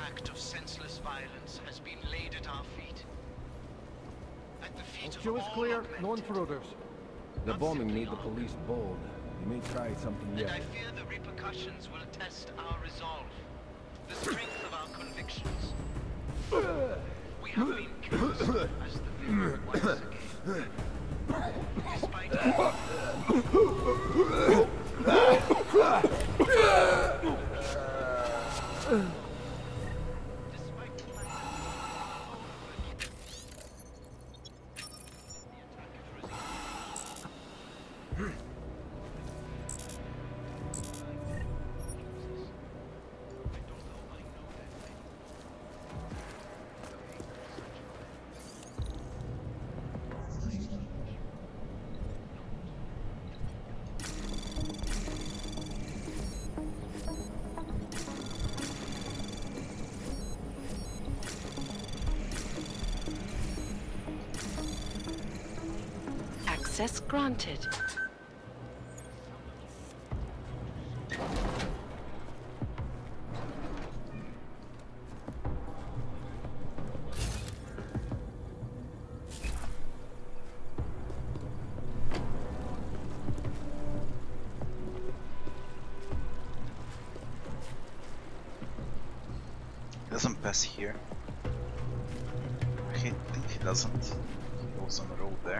act of senseless violence has been laid at our feet. At the feet of Show is all clear, augmented. no intruders. The bombing made the police bold. We may try something And yet. I fear the repercussions will test our resolve, the strength of our convictions. We have been cast as the villain once again. Despite Access granted. Doesn't pass here. I think he doesn't. He goes on the road there.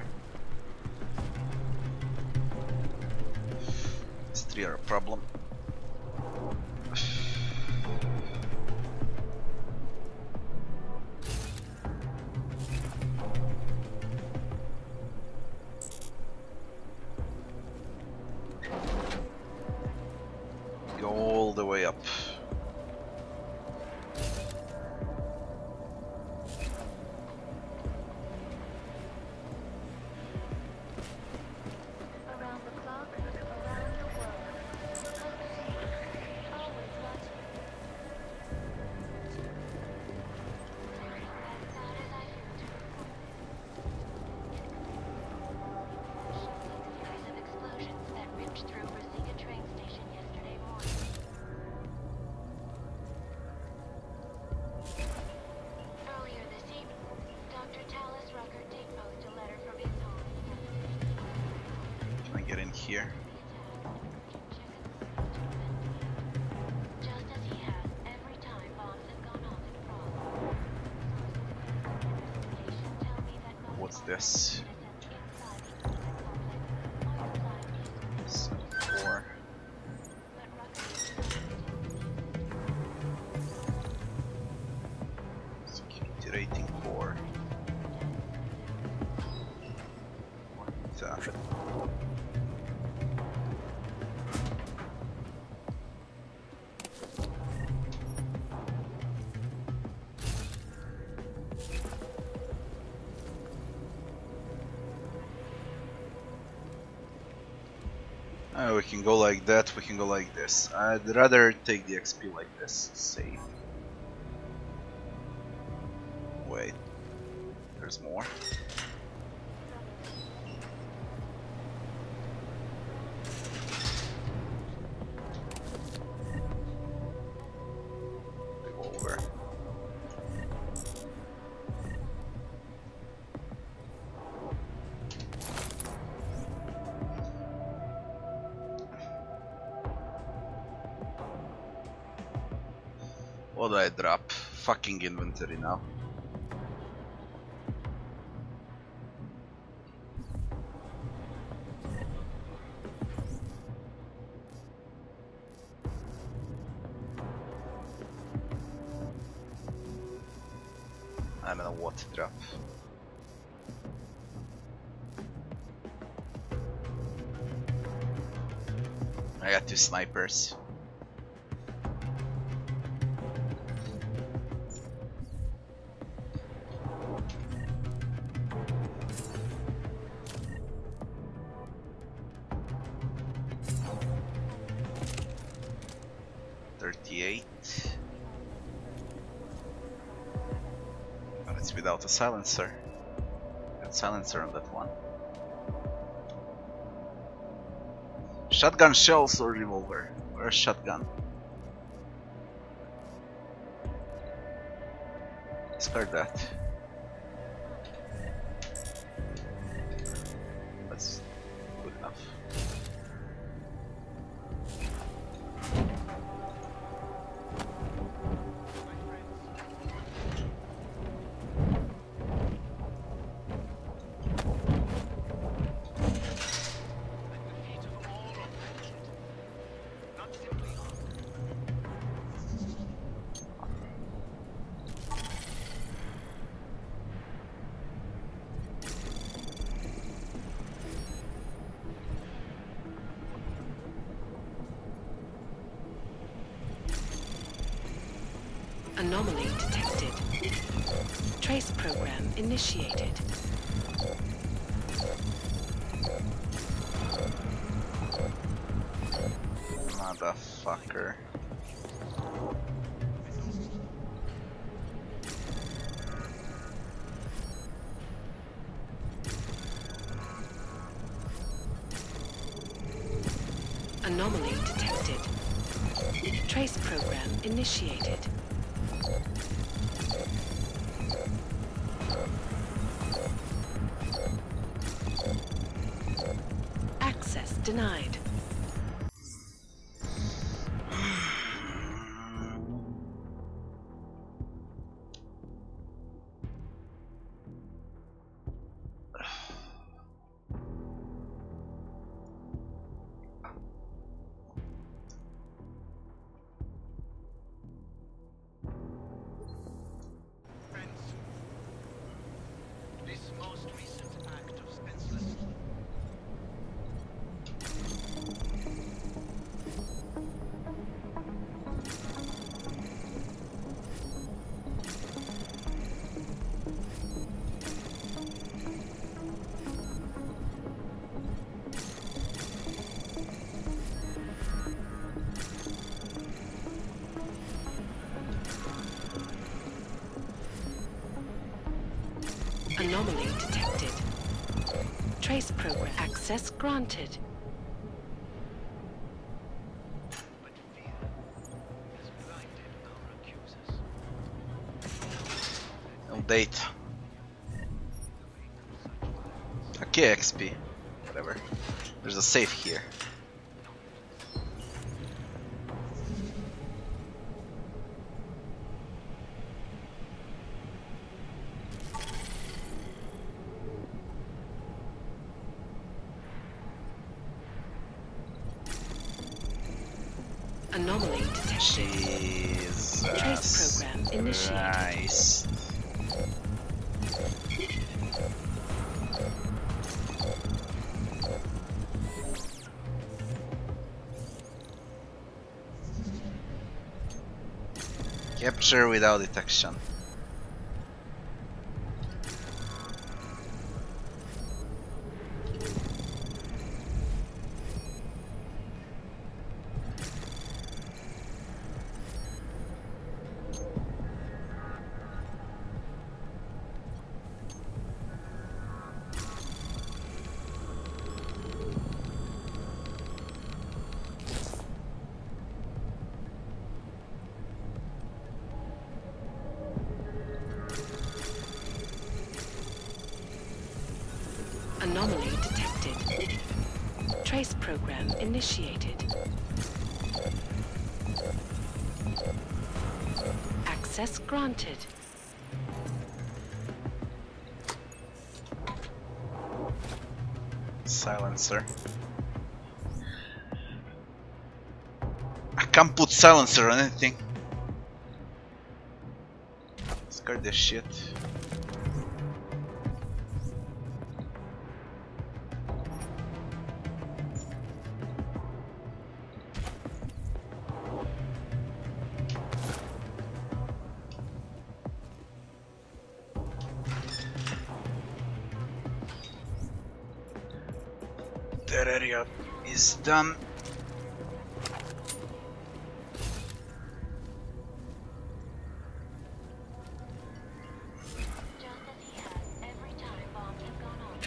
These three are a problem. Go all the way up. Here. Just as he has every time bombs have gone off in France. What's this? 4. Security rating 4. What's that? We can go like that, we can go like this. I'd rather take the XP like this, save. Wait, there's more. Revolver. What do I drop? Fucking inventory now. I don't know what to drop. I got 2 snipers. But it's without a silencer. Got silencer on that one. Shotgun shells or revolver? Where's shotgun? Discard that. That's good enough. Anomaly detected. Trace program initiated. Motherfucker. Anomaly detected. Trace program initiated. Access denied. This most recent act of senseless. Anomaly detected. Trace program access granted. But fear has blinded our accusers. No date. Okay, XP. Whatever. There's a safe here. Anomaly detected. Jesus. Trace program initiated. Nice. Capture without detection. Anomaly detected. Trace program initiated. Access granted. Silencer. I can't put silencer on anything. Discard this shit. That area is done. Just as he has every time bombs have gone off.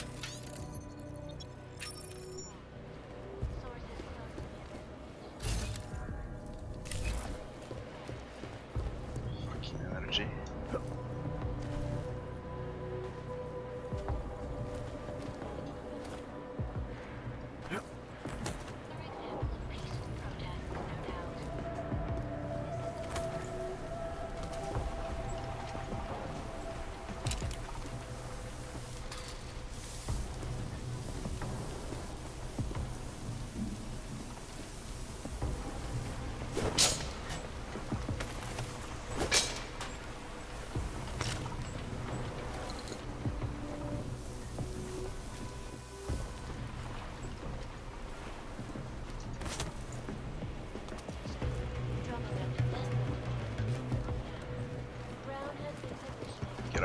Sources close to the Fucking energy.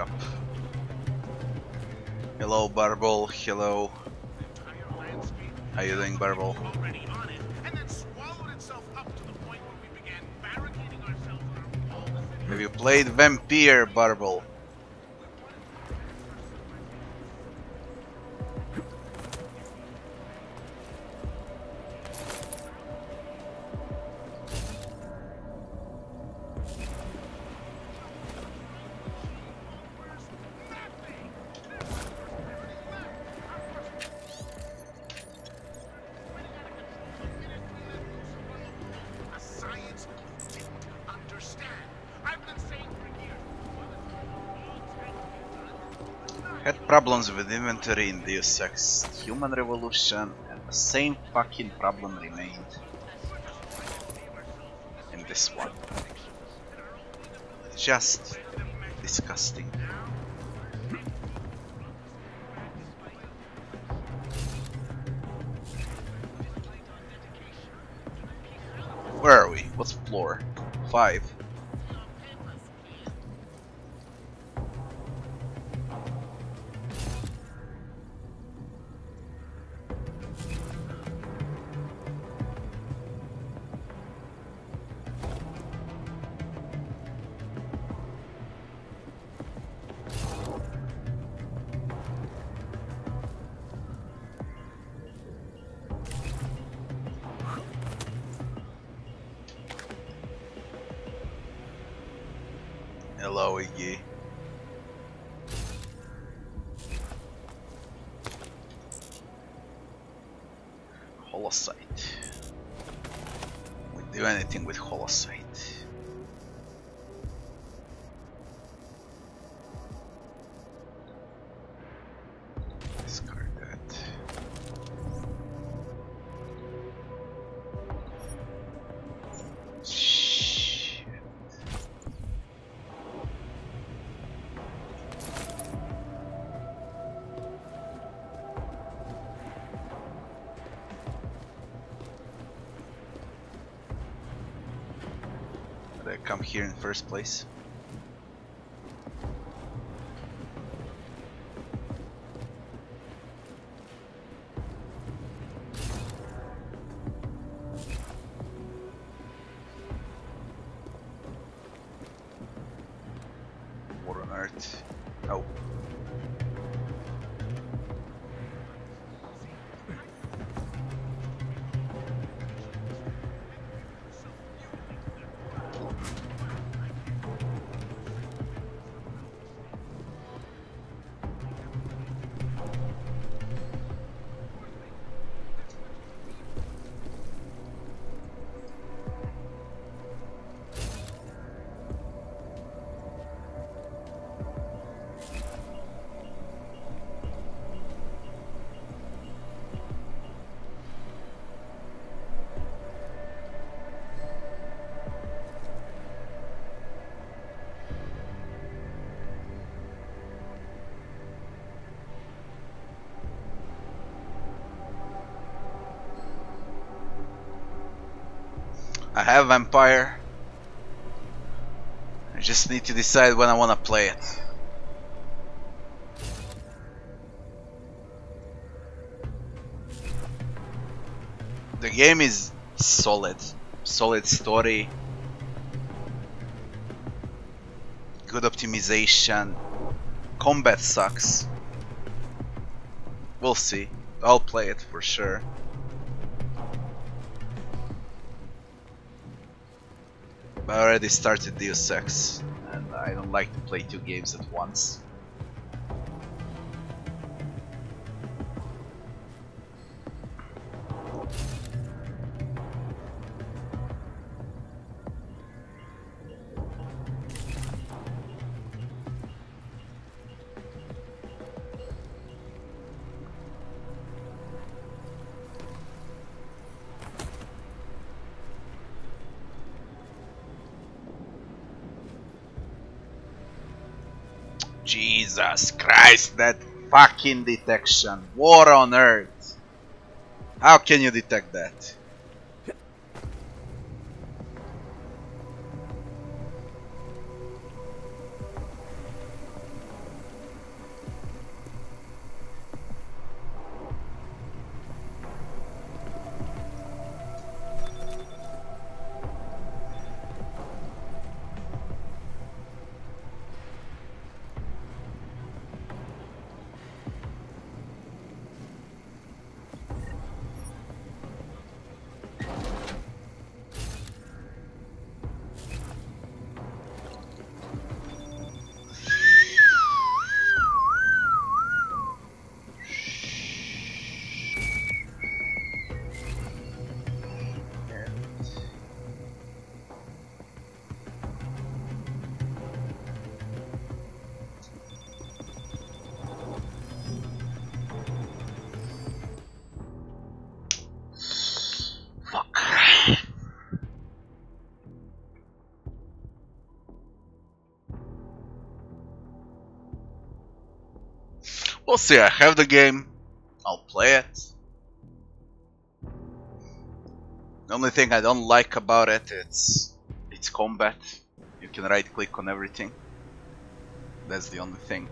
up. Hello, Barbel. Hello. How you doing, Barbel? Have you played Vampire, Barbel? Had problems with inventory in Deus Ex Human Revolution, and the same fucking problem remained in this one. Just disgusting. Where are we? What's floor? 5. Hello, Iggy. Holocite. We do anything with Holocite. Discard that. Come here in first place. What on earth? Oh. I have Vampire. I just need to decide when I want to play it. The game is solid. Solid story. Good optimization. Combat sucks. We'll see. I'll play it for sure. I already started Deus Ex, and I don't like to play 2 games at once. Jesus Christ, that fucking detection. What on earth? How can you detect that? We'll see. I have the game. I'll play it. The only thing I don't like about it it's combat. You can right click on everything. That's the only thing.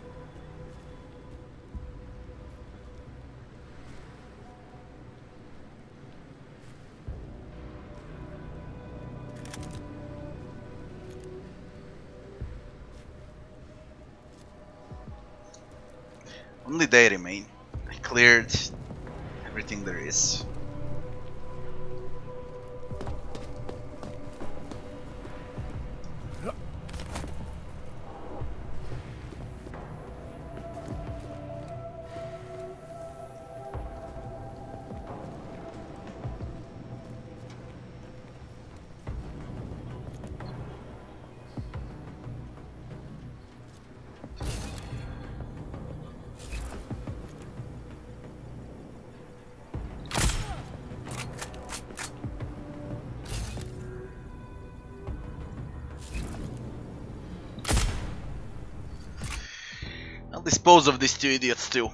Only they remain. I cleared everything there is. I'll dispose of these two idiots too.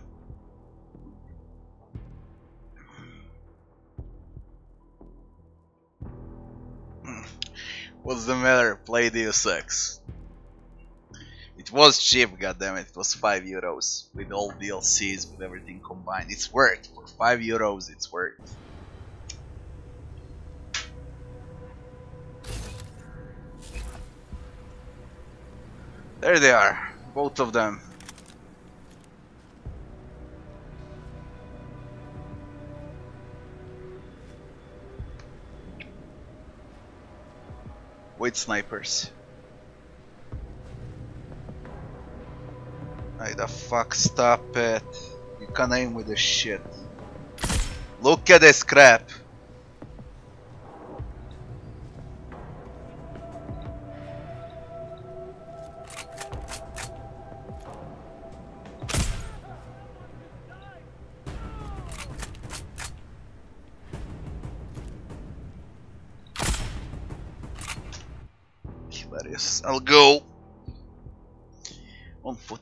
What's the matter? Play Deus Ex. It was cheap, goddammit. It was €5 with all DLCs, with everything combined. It's worth. For €5, it's worth. There they are, both of them. With snipers. Why the fuck, stop it. You can't aim with this shit. Look at this crap. Hilarious. I'll go on foot.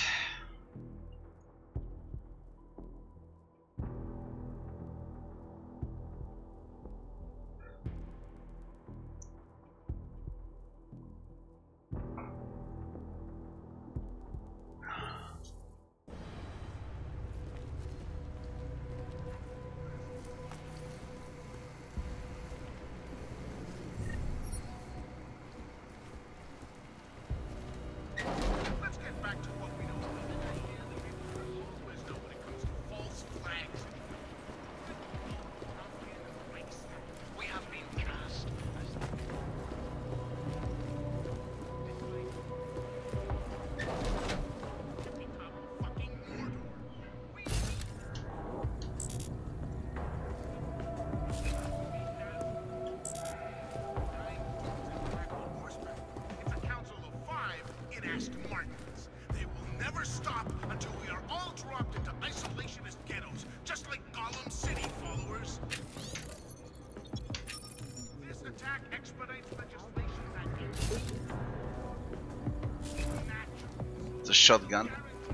It's a shotgun.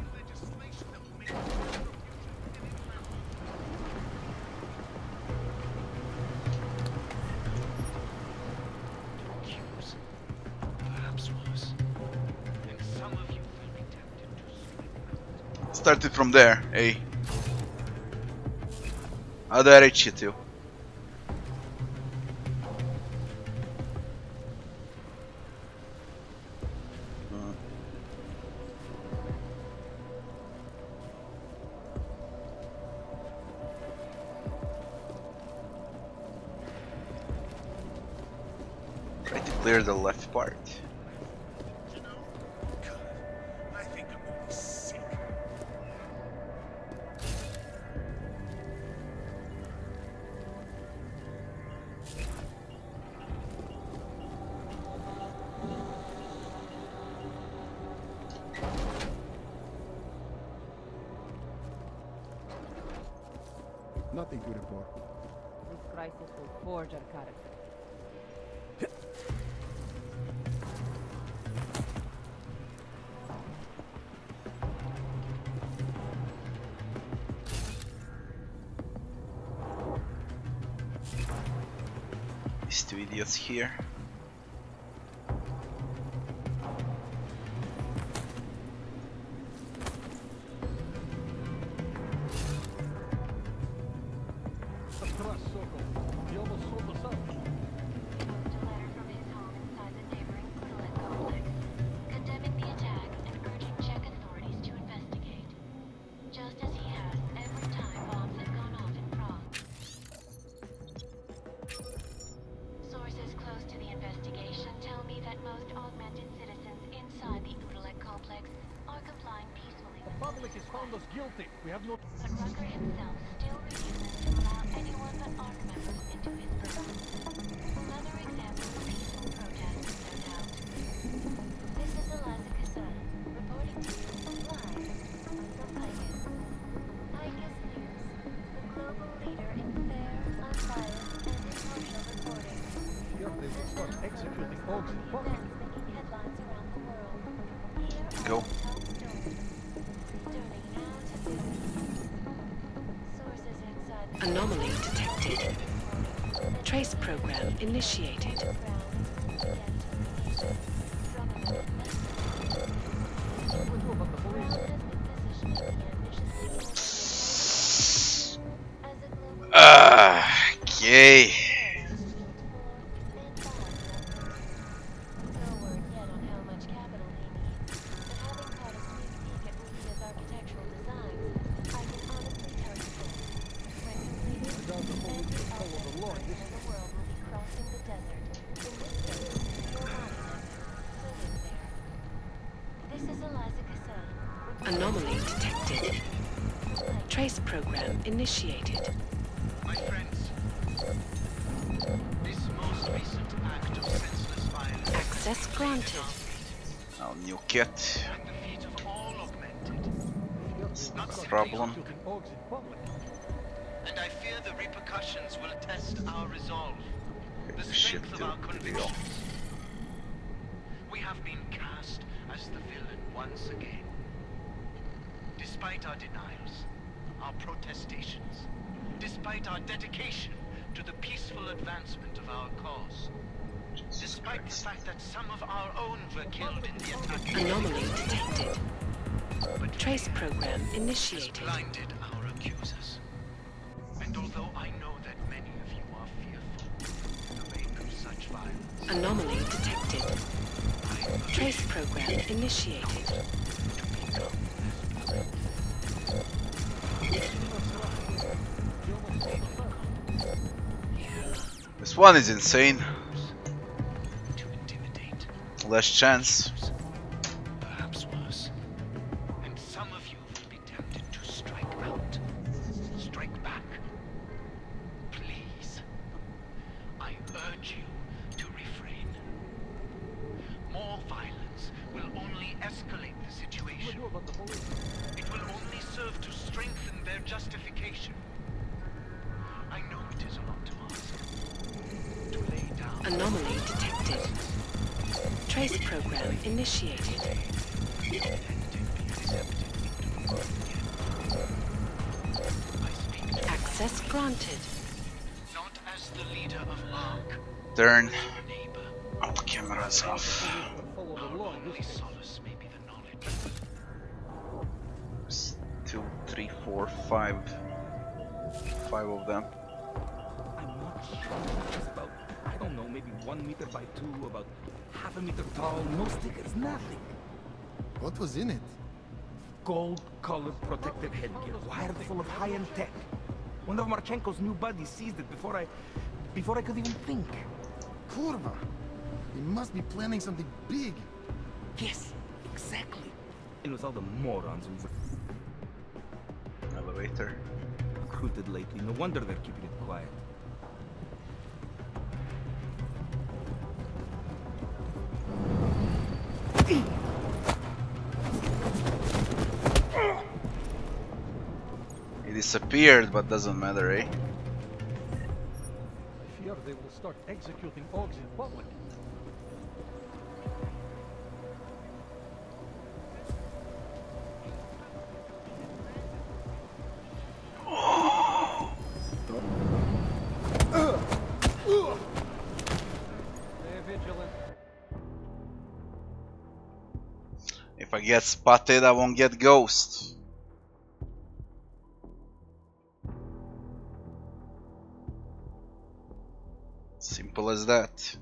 Started from there, hey. How do I reach you to? Try to clear the left part. Nothing to report. This crisis will forge our character. these two idiots here. Sources close to the investigation tell me that most augmented citizens inside the Udalek complex are complying peacefully with Public has found us guilty. We have no... but Rucker himself still refuses to allow anyone but ARC members into his purview. Another example of peaceful protest, no doubt. This is Eliza Casson, reporting to you live from Picus. Picus News, the global leader in fair, unbiased, and impartial reporting. Here they will start executing Augs in public. Events making headlines around the world. Here Go. are the top stories. Turning now to news. Sources inside the Anomaly detected. Trace program initiated. Okay. No word yet on how much capital he needs, but having caught a sneak peek at Werglia's architectural designs, I can honestly tell you this. When completed, every augmented person in the world will be crossing the desert. In this case, your monument, to live there. This is Eliza Casson. Anomaly detected. Trace program initiated. My friends, this most recent act of senseless violence Access granted. I'll nuke it. at the feet of all augmented. It's not a Not problem. Executing Augs in public. And I fear the repercussions will test our resolve, the Shit strength of to our deal. convictions. We have been cast as the villain once again. Despite our denials, our protestations, despite our dedication to the peaceful advancement of our cause, despite the fact that some of our own were killed in the attack, Anomaly detected. but Trace fear program has initiated. blinded our accusers. And although I know that many of you are fearful in the wake of such violence, Anomaly detected. I urge Trace program initiated. to become as blind. This one is insane. To intimidate, Less chance. perhaps worse. And some of you will be tempted to strike out, strike back. Please, I urge you to refrain. More violence will only escalate the situation. It will only serve to strengthen their justification. I know it is a lot to ask. To lay down Anomaly detected. Trace program initiated. and be accepted into the world again. I speak to Access granted. not as the leader of ARC, Turn neighbor. all cameras off. Follow the Our law in only this case. solace may be the knowledge. There's 2, 3, 4, 5. 5 of them. I'm not sure. It's about, I don't know, maybe 1 meter by 2, about half a meter tall, no stickers, nothing. What was in it? Gold-colored protective headgear, wired full of high-end tech. One of Marchenko's new buddies seized it before I could even think. Kurva! He must be planning something big. Yes, exactly. And with all the morons who've Elevator. recruited lately, no wonder they're keeping it quiet. He disappeared, but doesn't matter, eh? I fear they will start executing Augs in public. I get spotted, I won't get ghost. Simple as that.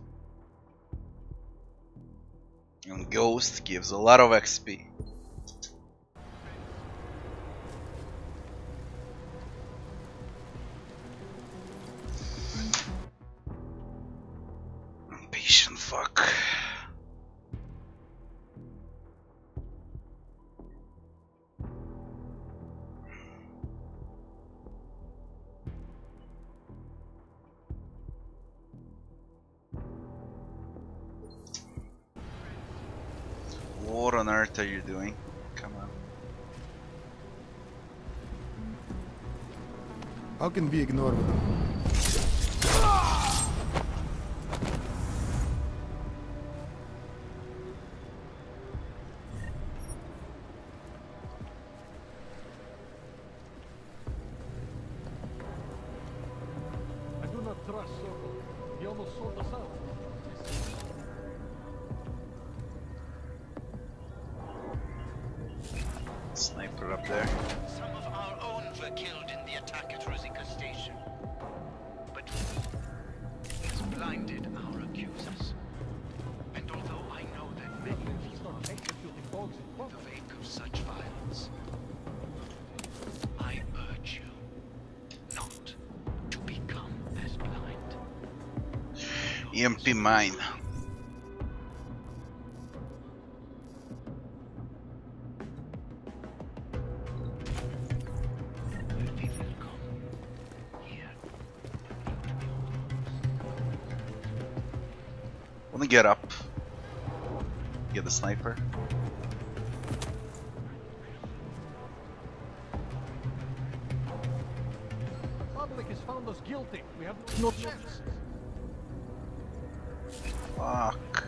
And ghost gives a lot of XP. Patient fuck. What on earth are you doing? Come on. How can we ignore them? I do not trust Circle. He almost sold us out. Sniper up there. Some of our own were killed in the attack at Rosika Station. But has blinded our accusers. And although I know that many They will people start executing dogs in in public. the wake of such violence, I urge you not to become as blind. EMP mine. We will come here. Wanna get up. Get the sniper. The public has found us guilty. We have no chance. Fuck.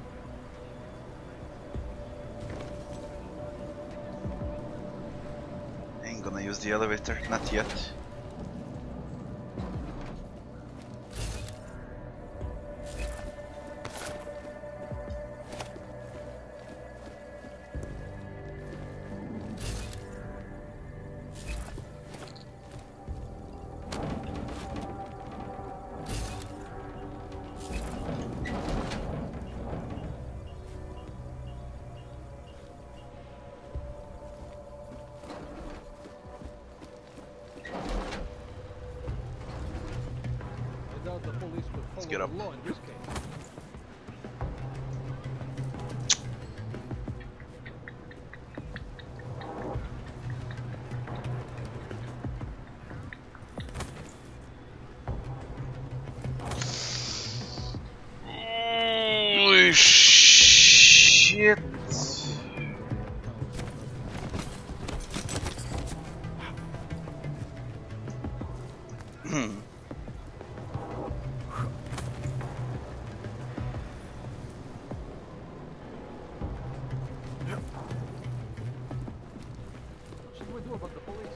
Ain't gonna use the elevator, not yet. I doubt the police would follow get up. the law in this case. Holy shit. What should we do about the police?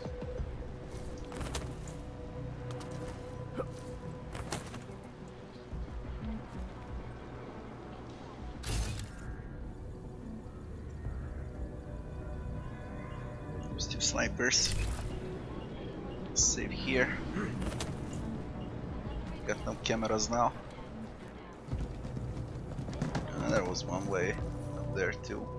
There's two snipers. Save here. Got no cameras now. And there was one way up there too.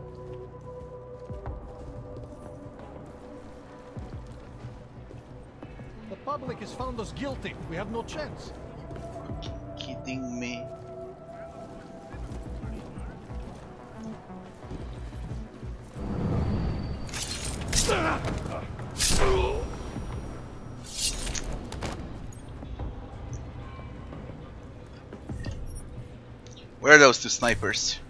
The public has found us guilty. We have no chance. Kidding me? Where are those two snipers?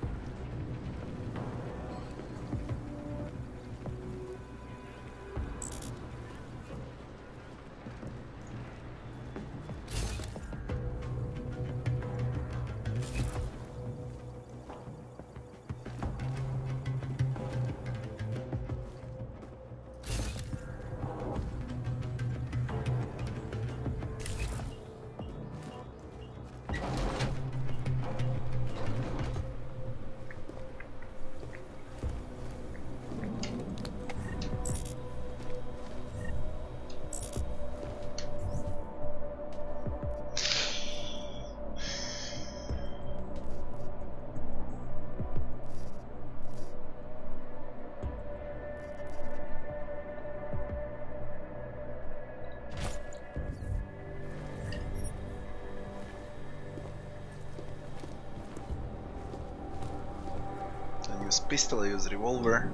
use pistol, I use revolver.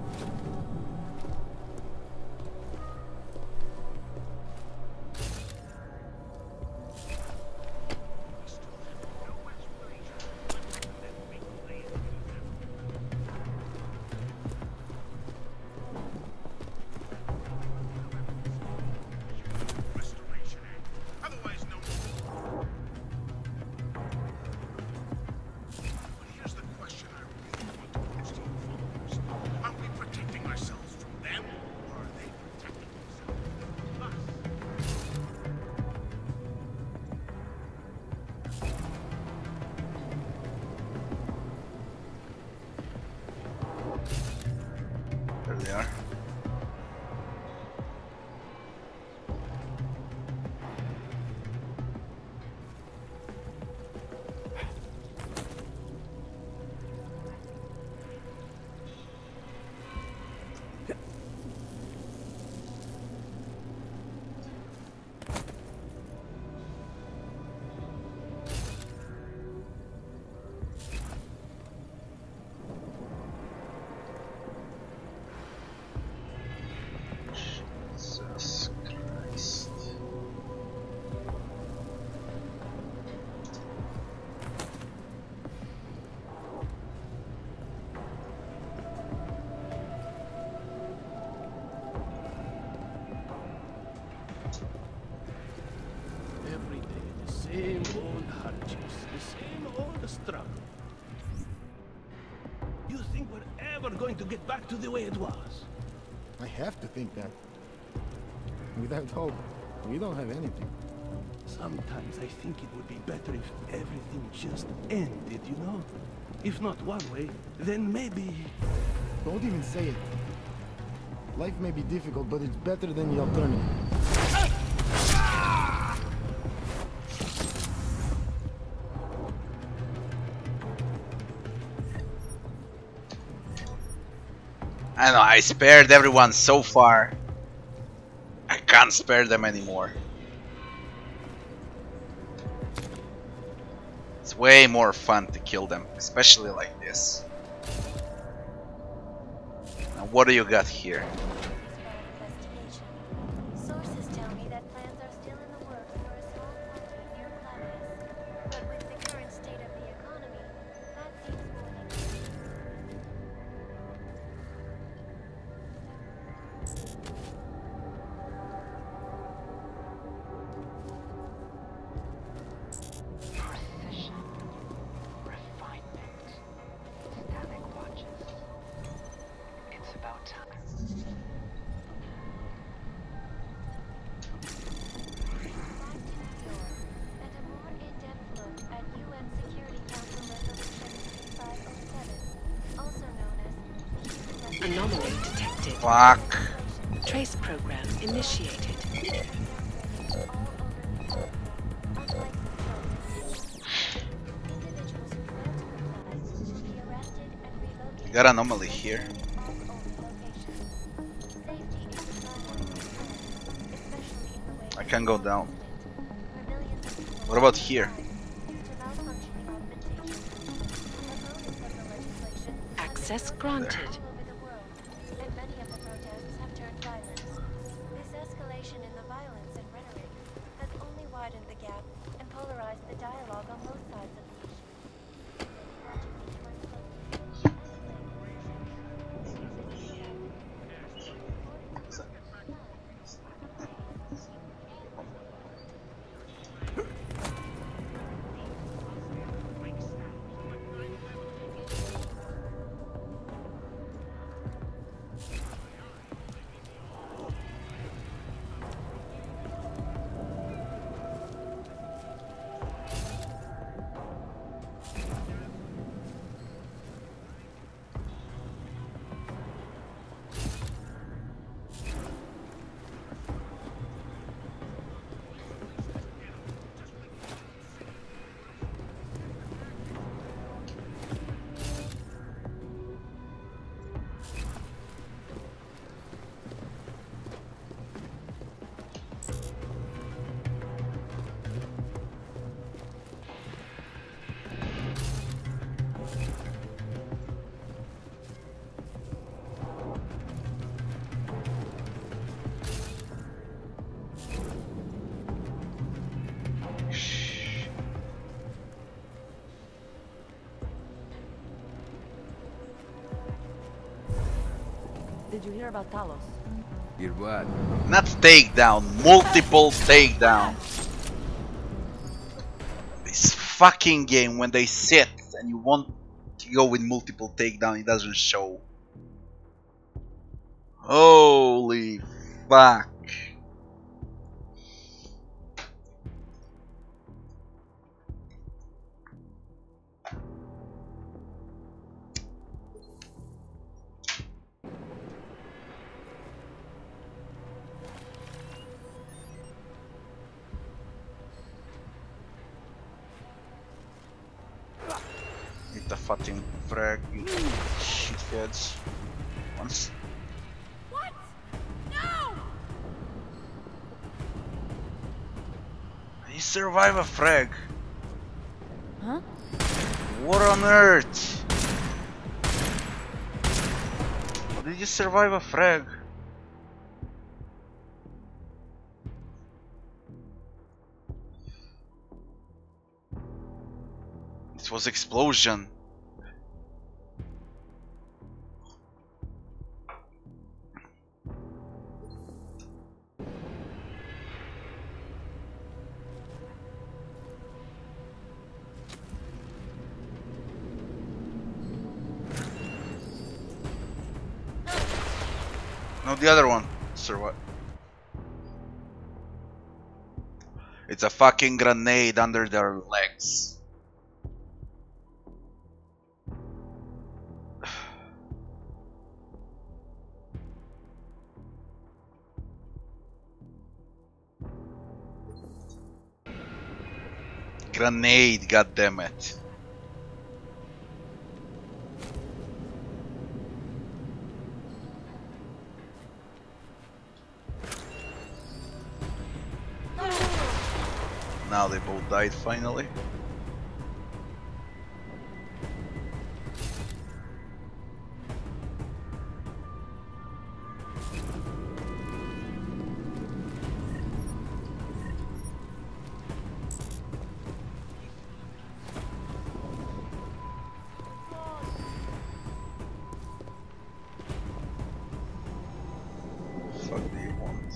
There they are. Jesus Christ. Every day, the same old hardships, the same old struggle. You think we're ever going to get back to the way it was? I have to think that. Without hope, we don't have anything. Sometimes I think it would be better if everything just ended, you know? If not one way, then maybe... Don't even say it. Life may be difficult, but it's better than the alternative. I know, I spared everyone so far. I can't spare them anymore. It's way more fun to kill them, especially like this. Now what do you got here? Sources tell me that plans are still in the works for a small colony near Clavis. But with the current state of the economy, that seems more likely. Precision, refinement, static watches. It's about time. Back to New York, and a more in-depth look at UN Security Council Resolution 3507, also known as the Human Rights Anomaly detected. Fuck. Trace program initiated. Got anomaly here. I can go down. What about here? Access granted. And many of the protests have turned violent. This escalation in the violence and rhetoric has only widened the gap and polarized the dialogue on both sides of the issue. Did you hear about Talos? Hear what? Not takedown, multiple takedown. This fucking game, when they sit and you want to go with multiple takedown, it doesn't show. Holy fuck. Hit the fucking frag, you shitheads. Once. What? No! He survived a frag. Huh? What on earth? How did you survive a frag? It was explosion. No, the other one. Sir, what? It's a fucking grenade under their legs. Grenade, goddammit. Now they both died finally. Fuck do you want?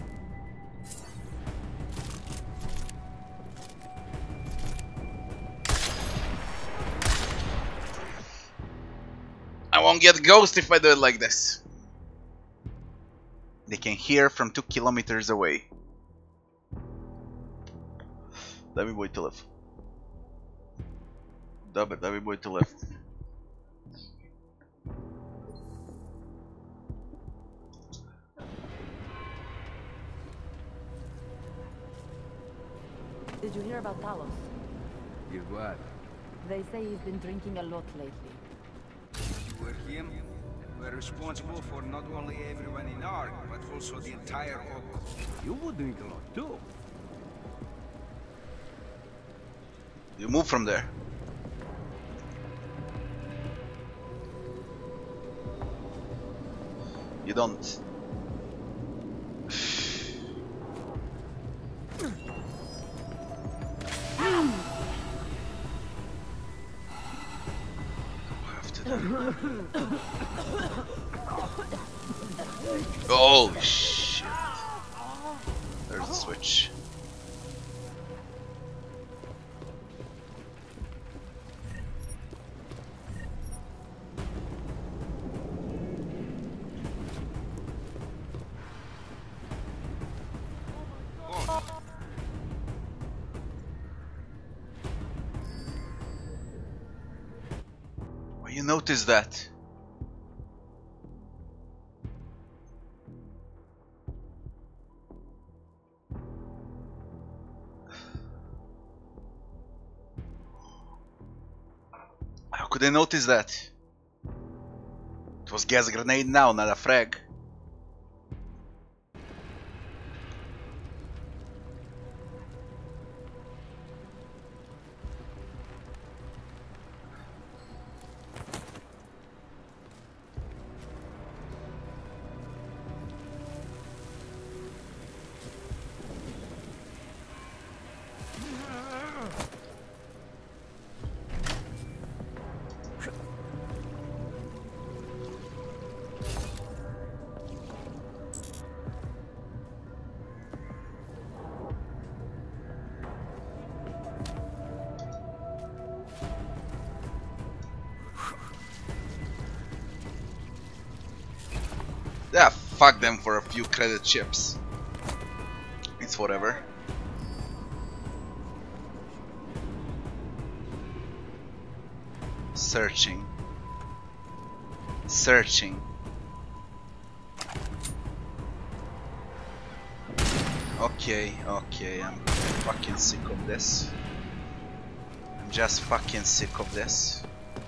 I won't get ghost if I do it like this. They can hear from 2 kilometers away. Дай ми боите лев. Да бе, дай ми боите лев. Did you hear about Talos? Hear what? They say he's been drinking a lot lately. You were him? We're responsible for not only everyone in ARC, but also the entire Orc. You would drink a lot too. You move from there. You don't. Holy shit. There's the switch. Well, you notice that. How could I notice that? It was gas grenade now, not a frag. fuck them for a few credit chips. It's whatever. Searching. Searching. Okay, I'm fucking sick of this. I'm just fucking sick of this.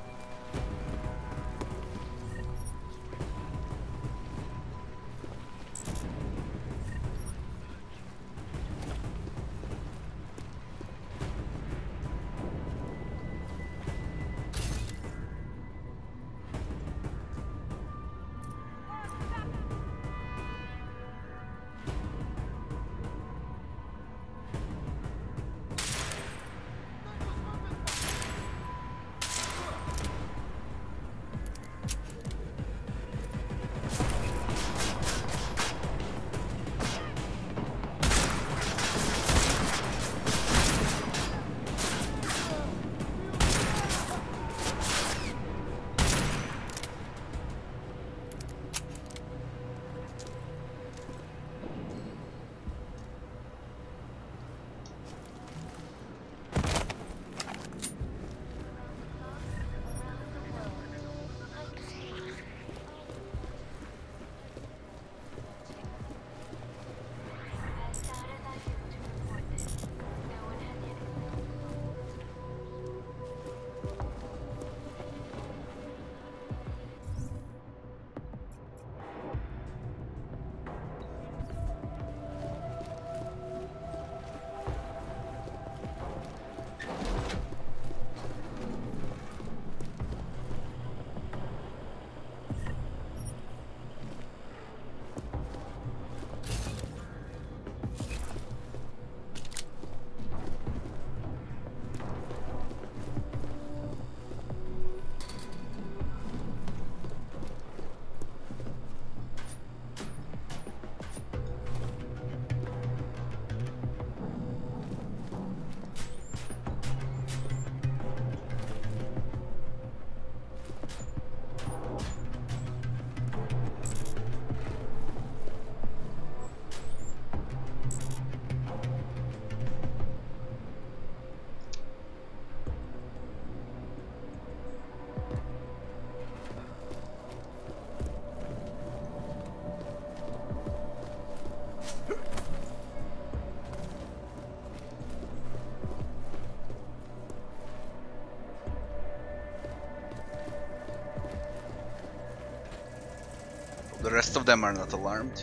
The rest of them are not alarmed.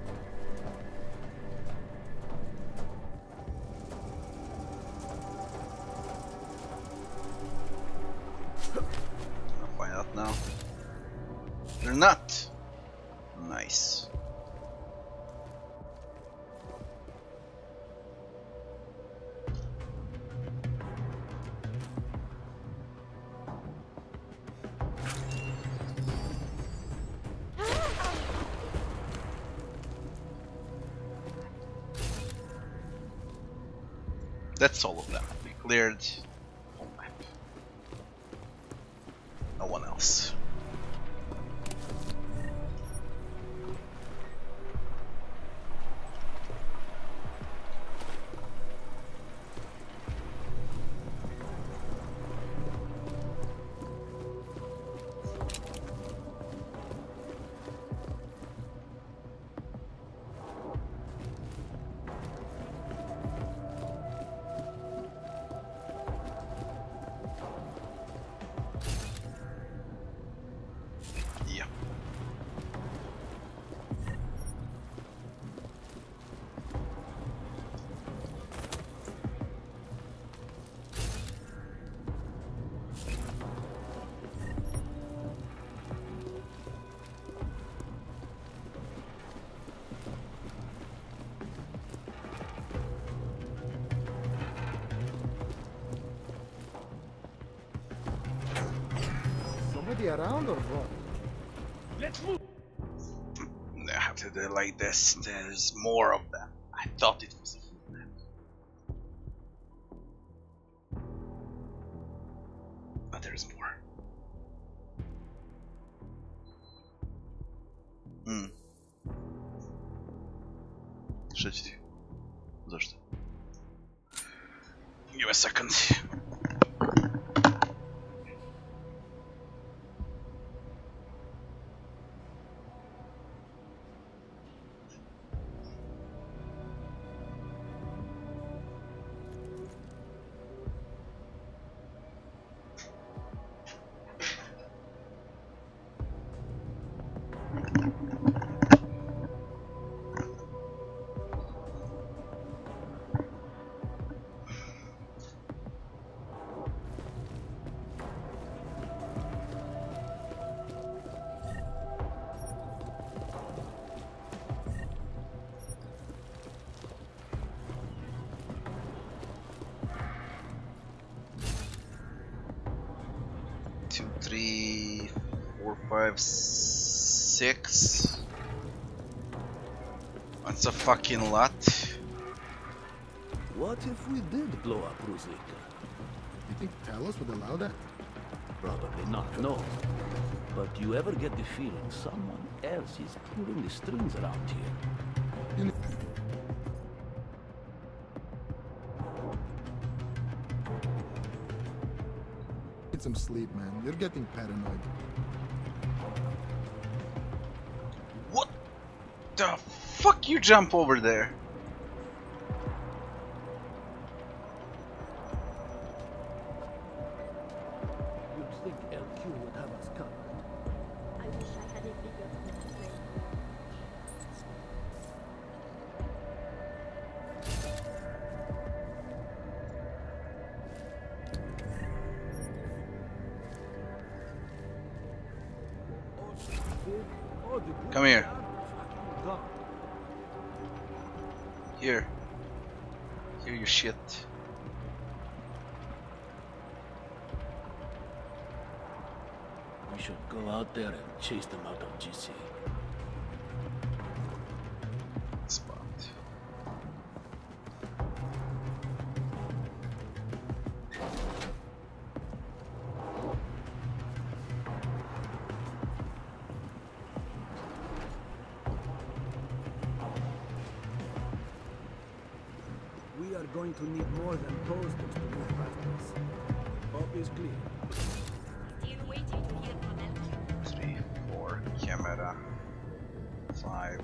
I'll find out now. They're not. Nice. That's all of them. We cleared whole map. No one else. Around or what? Let's move. I have to do it like this. There's more of them. I thought it was a full map. But there's more. Šta će ti? Zašto? Give me a second. Two, three, four, five, six. That's a fucking lot. What if we did blow up Ruzika? You think Talos would allow that? Probably not, no. But you ever get the feeling someone else is pulling the strings around here? You need some sleep, man. You're getting paranoid. What the fuck you jump over there? You'd think LQ would have us covered. I wish I had a bigger brain. Come here. Here. Here you shit. We should go out there and chase them out of GC. Spot. We are going to need more than posters to move past this. Hope is clear. Still waiting to hear from LQ. 3, 4, camera. 5,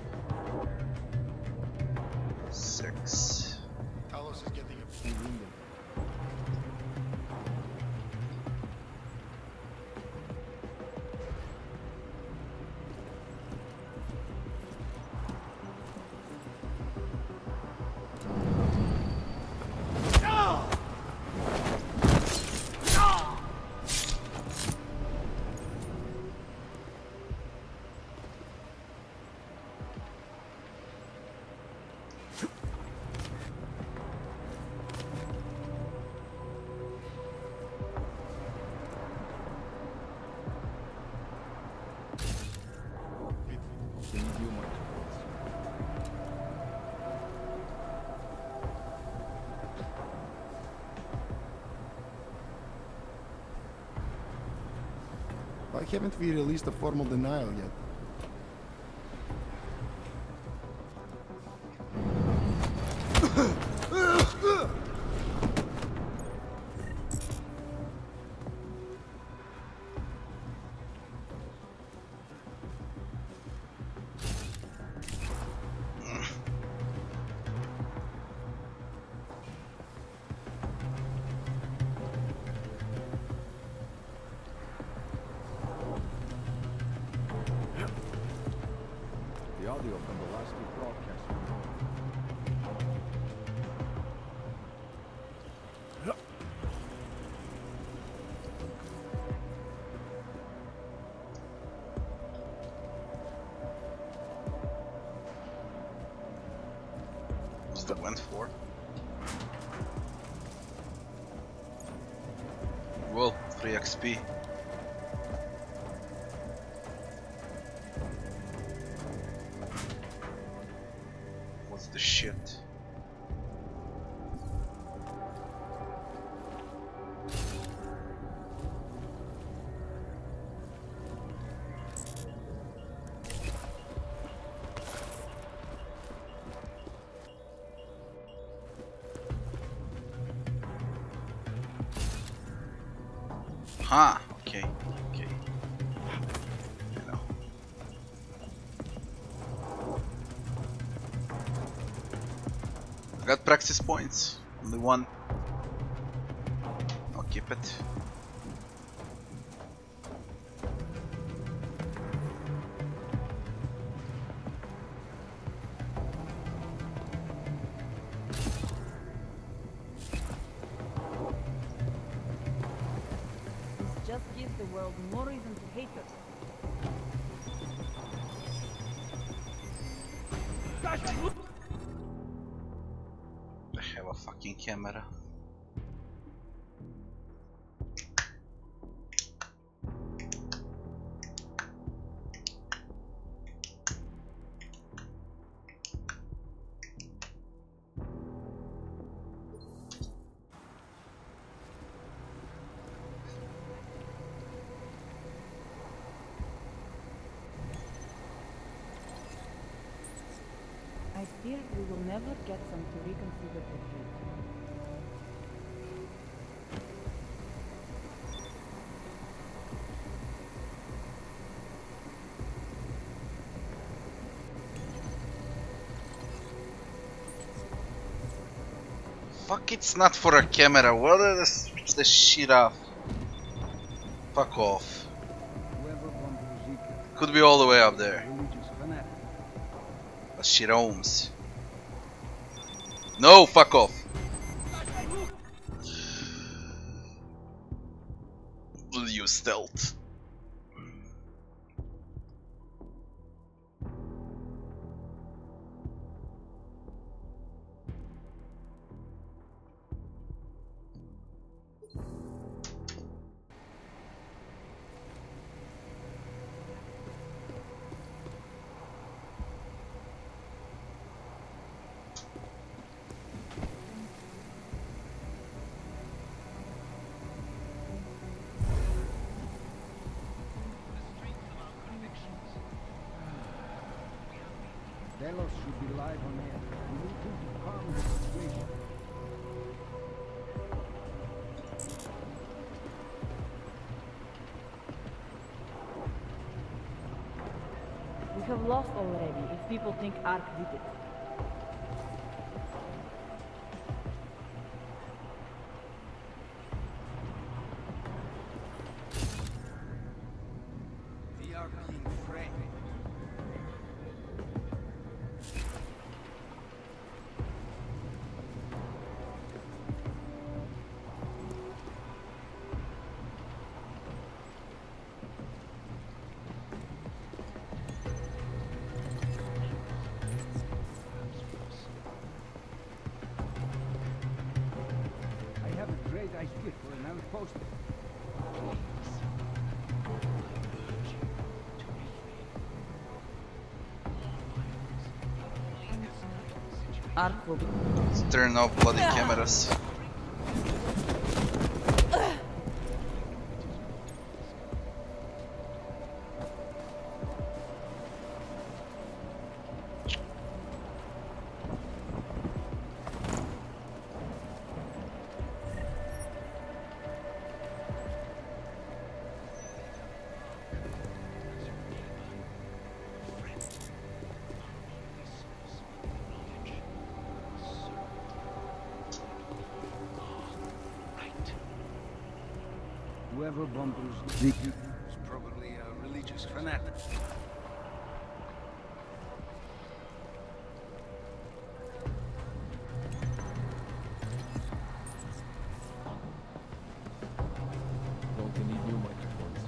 6. Talos is getting a full window. Why haven't we released a formal denial yet? The audio from the last two broadcasts were wrong. What's that went for? Well, 3 XP. What's the shit? Huh, okay, okay. You know. I got practice points. Only one. I'll keep it. Just gives the world more reason to hate us. I have a fucking camera. I fear we will never get some to reconsider the deal. Fuck, it's not for a camera. What are the switch the shit off? Fuck off. Could be all the way up there. But shit ohms. No, fuck off. We'll use stealth. Delos should be live on air. We need him to calm the situation. We have lost already if people think Ark did it. We are being framed. I have a great idea for an outpost. Ark will be... Let's turn off bloody cameras. Whoever bumbles the He's probably a religious fanatic. Don't you need new microphones?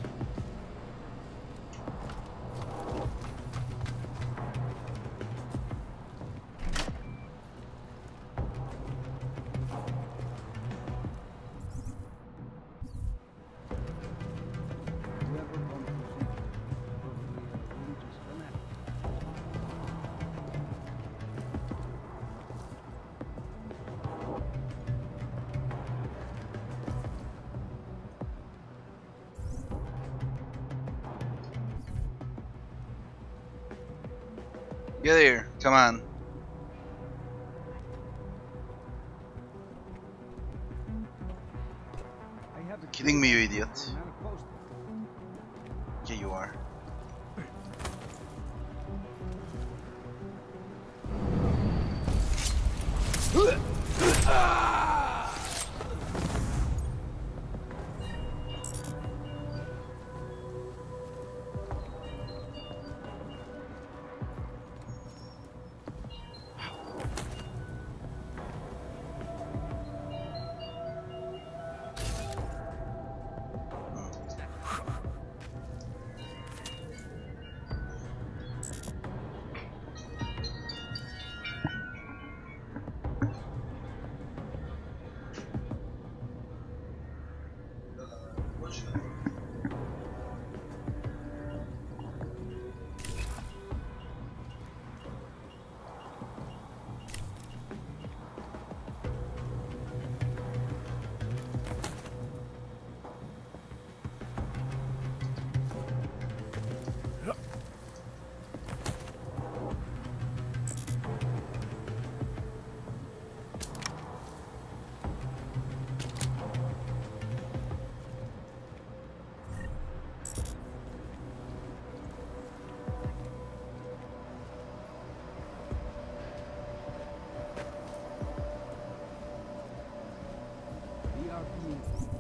whoever bumbles the probably a religious fanatic. Get here, come on. I have a Kidding me, you idiot. analysis Yeah, you are. We are being